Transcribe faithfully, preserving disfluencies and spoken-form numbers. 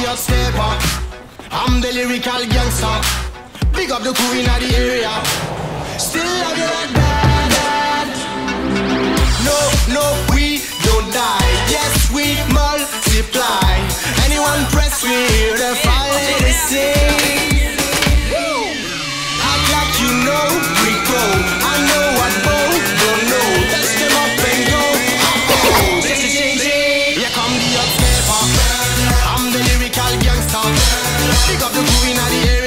hot stepper. I'm the lyrical gangster. Big up the crew in the area. Still love you like that. No, no, we don't die. Yes, we multiply. Anyone press me, the fire they sing. Act like you know we go. I know what both don't know. Touch them up and go. Oh, this is changing. Here come the hot stepper. I'm the lyrical gangster. Big up the crew in the area.